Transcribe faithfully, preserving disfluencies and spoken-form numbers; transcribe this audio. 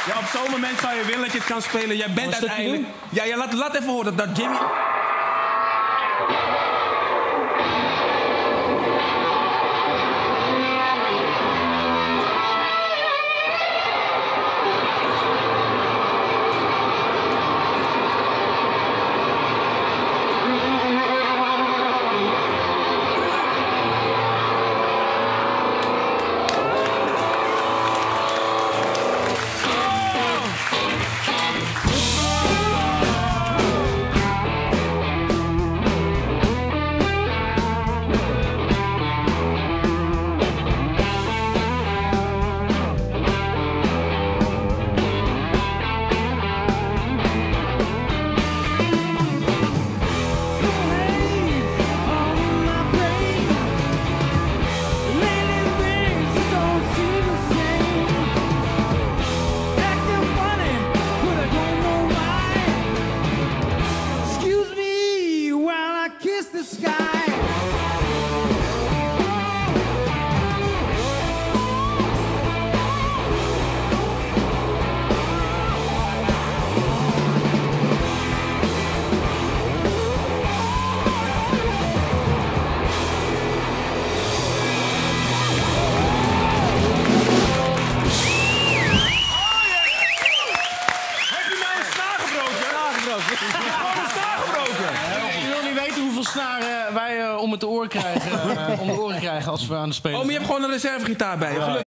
Ja, op zo'n moment zou je willen dat je het kan spelen. Jij bent uiteindelijk... Ja, ja laat, laat even horen dat Jimmy... Je wil niet weten hoeveel snaren wij uh, om, het oor krijgen, uh, om de oren krijgen als we aan de spelen Oh, maar je hebt gewoon een reservegitaar bij je.